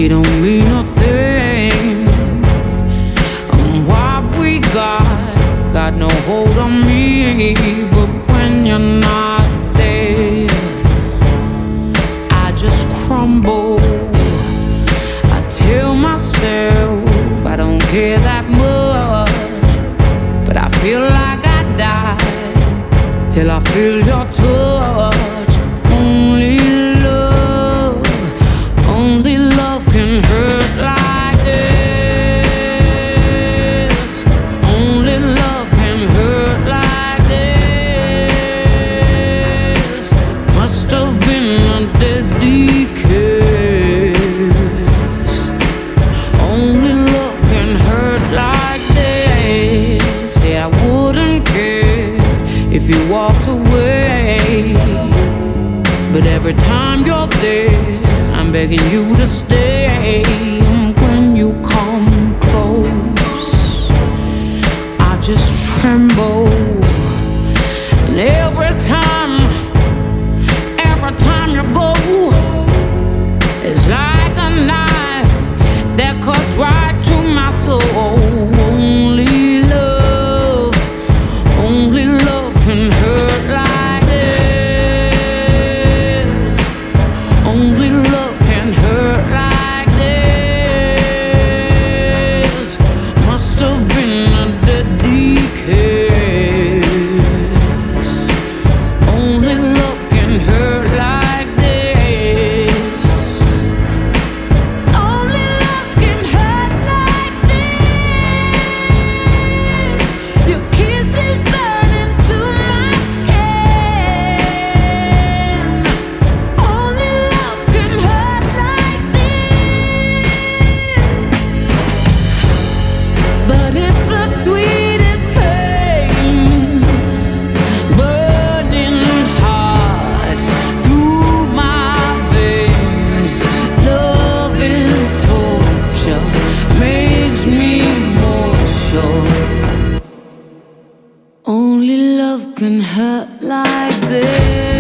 it don't mean nothing. What we got no hold on me. But when you're not there, I just crumble. I tell myself I don't care that much, but I feel like I die till I feel your touch. Only love can hurt like this. Only love can hurt like this. Must have been a deadly kiss. Only love can hurt like this. Yeah, I wouldn't care if you walked away, but every time you're there, I'm begging you to stay. When you come close, I just tremble. And every time you go, it's like a knife that cuts right to my soul. Only love can hurt like this. Only love can hurt like this. Must have been a deadly kiss. Only love can hurt like this. Only love can hurt like this. Your kisses burn into my skin. Only love can hurt like this. But it's the sweetest pain, burning hot through my veins. Love is torture, makes me more sure. Only love can hurt like this.